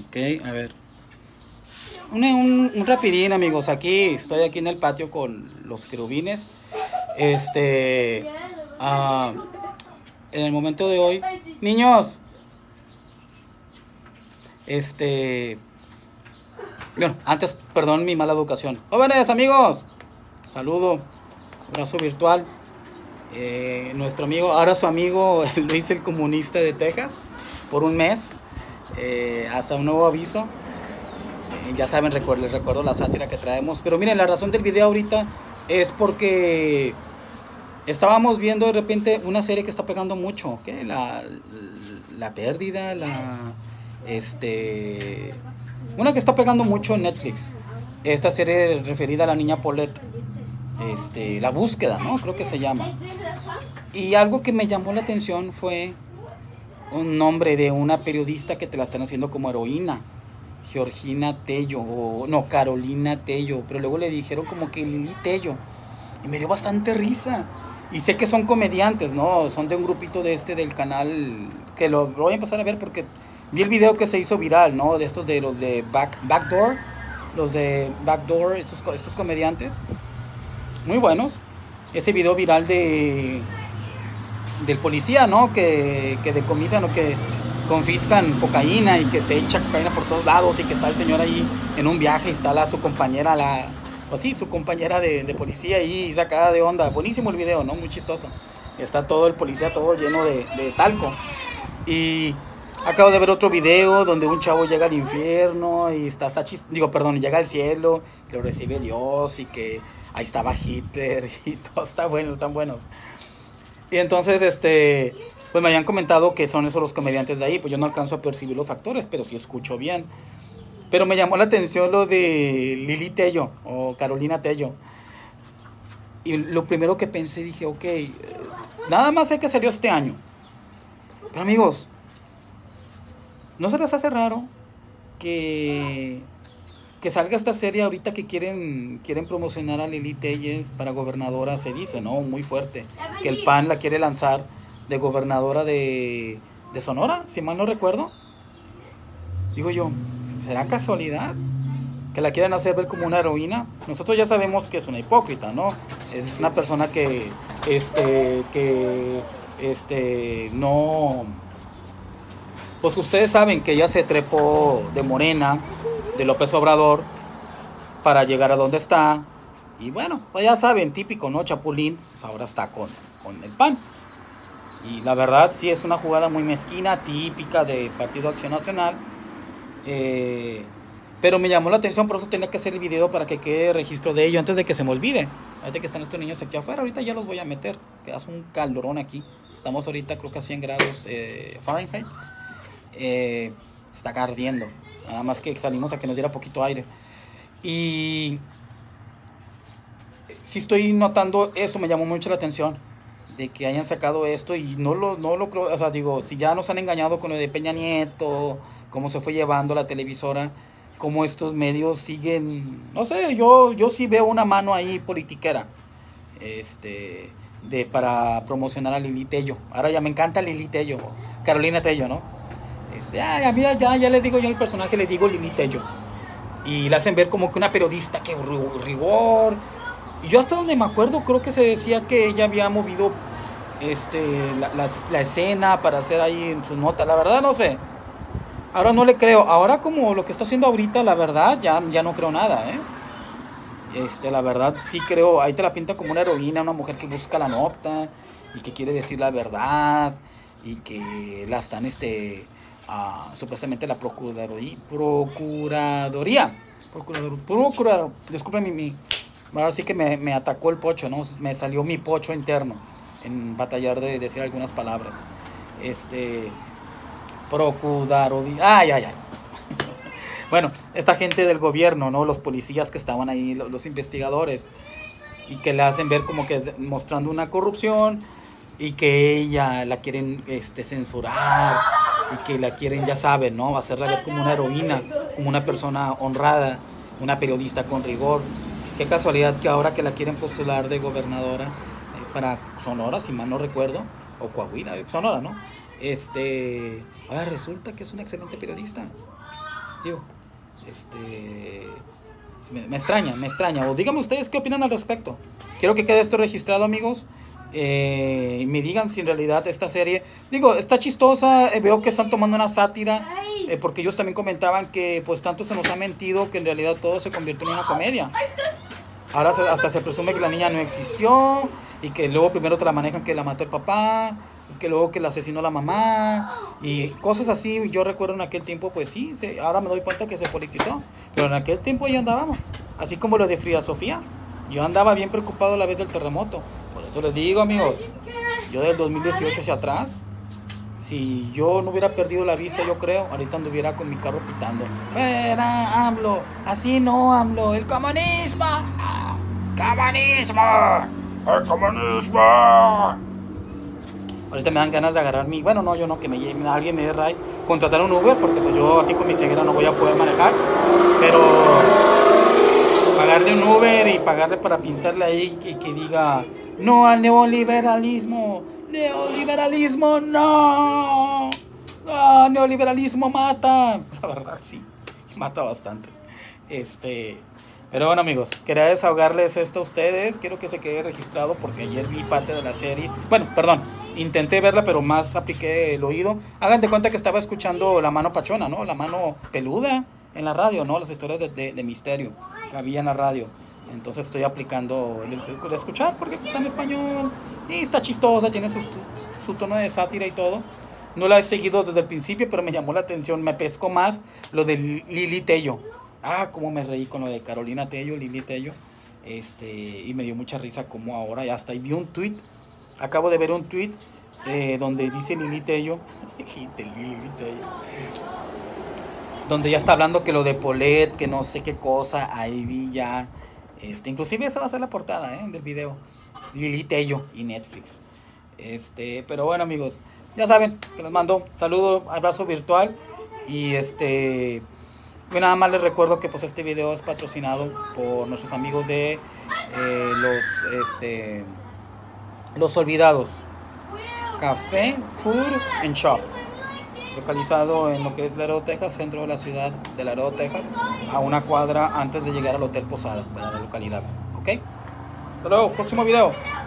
Ok, a ver. Un rapidín, amigos. Estoy aquí en el patio con los querubines. Ah, en el momento de hoy. Niños. Bueno, antes, perdón mi mala educación. Jóvenes, amigos. Saludo. Abrazo virtual. Nuestro amigo, ahora su amigo Luis el Comunista de Texas. Por un mes. Hasta un nuevo aviso. Ya saben, les recuerdo la sátira que traemos. Pero miren, la razón del video ahorita es porque estábamos viendo de repente una serie que está pegando mucho, ¿okay? La pérdida, una que está pegando mucho en Netflix. Esta serie referida a la niña Paulette. La búsqueda, ¿no? Creo que se llama. Y algo que me llamó la atención fue un nombre de una periodista que te la están haciendo como heroína. Georgina Tello, Carolina Tello, pero luego le dijeron como que Lili Tello, y me dio bastante risa. Y sé que son comediantes, ¿no? Son de un grupito del canal, que lo voy a empezar a ver porque vi el video que se hizo viral, ¿no? De estos de los de Backdoor, estos comediantes, muy buenos. Ese video viral del policía, ¿no? Que decomisan o que confiscan cocaína y que se echa cocaína por todos lados y que está el señor ahí en un viaje y está su compañera, su compañera de policía ahí sacada de onda. Buenísimo el video, ¿no? Muy chistoso. Está todo el policía todo lleno de talco. Y acabo de ver otro video donde un chavo llega al infierno y llega al cielo, lo recibe Dios y que ahí estaba Hitler y todo está bueno, están buenos. Y entonces, pues me habían comentado que son esos los comediantes de ahí. Pues yo no alcanzo a percibir los actores, pero sí escucho bien. Pero me llamó la atención lo de Lili Tello o Carolina Tello. Y lo primero que pensé, dije, ok, nada más sé que salió este año. Pero amigos, ¿no se les hace raro que salga esta serie ahorita que quieren promocionar a Lili Telles para gobernadora? Se dice, ¿no? Muy fuerte. Que el PAN la quiere lanzar de gobernadora de Sonora, si mal no recuerdo. Digo yo, ¿será casualidad que la quieran hacer ver como una heroína? Nosotros ya sabemos que es una hipócrita, ¿no? Es una persona que no... Pues ustedes saben que ella se trepó de Morena, de López Obrador, para llegar a donde está. Y bueno, pues ya saben, típico, ¿no? Chapulín, pues ahora está con el PAN. Y la verdad sí es una jugada muy mezquina, típica de Partido Acción Nacional. Pero me llamó la atención, por eso tenía que hacer el video para que quede registro de ello antes de que se me olvide. Ahorita que están estos niños aquí afuera, ahorita ya los voy a meter, que hace un calorón aquí. Estamos ahorita creo que a 100 grados Fahrenheit. Está ardiendo. Nada más que salimos a que nos diera poquito aire. Y sí estoy notando eso, me llamó mucho la atención de que hayan sacado esto y no lo creo. O sea, digo, si ya nos han engañado con lo de Peña Nieto, cómo se fue llevando la televisora, cómo estos medios siguen, no sé, yo sí veo una mano ahí politiquera para promocionar a Lili Tello. Ahora ya me encanta Lili Tello, Carolina Tello, ¿no? Ya le digo yo al personaje, le digo Lili Tello. Y la hacen ver como que una periodista, que rigor. Y yo hasta donde me acuerdo, creo que se decía que ella había movido la escena para hacer ahí en su nota. La verdad no sé. Ahora no le creo. Ahora como lo que está haciendo ahorita, la verdad, ya no creo nada, ¿eh? La verdad sí creo, ahí te la pinta como una heroína, una mujer que busca la nota y que quiere decir la verdad y que la están, supuestamente la disculpen ahora sí que me atacó el pocho, ¿no? Me salió mi pocho interno en batallar de decir algunas palabras. Ay. Bueno, esta gente del gobierno, ¿no? Los policías que estaban ahí, los investigadores, y que le hacen ver como que mostrando una corrupción y que ella la quieren censurar y que la quieren, ya saben, ¿no? Hacerla ver como una heroína, como una persona honrada, una periodista con rigor. Qué casualidad que ahora que la quieren postular de gobernadora para Sonora, si mal no recuerdo, o Coahuila, Sonora, ¿no? Ahora resulta que es una excelente periodista. Digo, me extraña. O díganme ustedes qué opinan al respecto. Quiero que quede esto registrado, amigos. Y me digan si en realidad esta serie, digo, está chistosa. Veo que están tomando una sátira, porque ellos también comentaban que pues tanto se nos ha mentido que en realidad todo se convirtió en una comedia. Ahora hasta se presume que la niña no existió, y que luego primero te la manejan que la mató el papá, y que luego que la asesinó la mamá, y cosas así. Yo recuerdo en aquel tiempo, pues sí, ahora me doy cuenta que se politizó, pero en aquel tiempo ya andábamos, así como lo de Frida Sofía. Yo andaba bien preocupado a la vez del terremoto. Por eso les digo, amigos, yo del 2018 hacia atrás, si yo no hubiera perdido la vista, yo creo, ahorita anduviera con mi carro pitando. ¡Fuera, AMLO! ¡Así no, AMLO! ¡El comunismo! ¡Comunismo! ¡El comunismo! Ahorita me dan ganas de agarrar mi... Bueno, no, yo no, que alguien me dé ride, contratar un Uber, porque pues yo así con mi ceguera no voy a poder manejar. Pero pagarle un Uber y pagarle para pintarle ahí y que diga no al neoliberalismo. Neoliberalismo, no. No, neoliberalismo mata. La verdad, sí, mata bastante. Pero bueno, amigos, quería desahogarles esto a ustedes. Quiero que se quede registrado porque ayer vi parte de la serie. Bueno, perdón, intenté verla, pero más apliqué el oído. Hagan de cuenta que estaba escuchando La Mano Pachona, ¿no? La Mano Peluda en la radio, ¿no? Las historias de misterio que había en la radio. Entonces estoy aplicando el de escuchar porque está en español. Y está chistosa, tiene su tono de sátira y todo. No la he seguido desde el principio, pero me llamó la atención. Me pescó más lo de Lili Tello. Ah, cómo me reí con lo de Carolina Tello, Lili Tello. Y me dio mucha risa como ahora. Y hasta ahí vi un tweet. Acabo de ver un tweet donde dice Lili Tello. Lili Tello. Donde ya está hablando que lo de Polet, que no sé qué cosa. Ahí vi ya. Inclusive esa va a ser la portada del video. Lili Tello y Netflix. Pero bueno, amigos, ya saben que les mando saludo, abrazo virtual. Y bueno, nada más les recuerdo que pues este video es patrocinado por nuestros amigos de Los Olvidados Café, Food and Shop, localizado en lo que es Laredo, Texas, centro de la ciudad de Laredo, Texas, a una cuadra antes de llegar al Hotel Posada de la localidad. ¿Ok? Hasta luego, próximo video.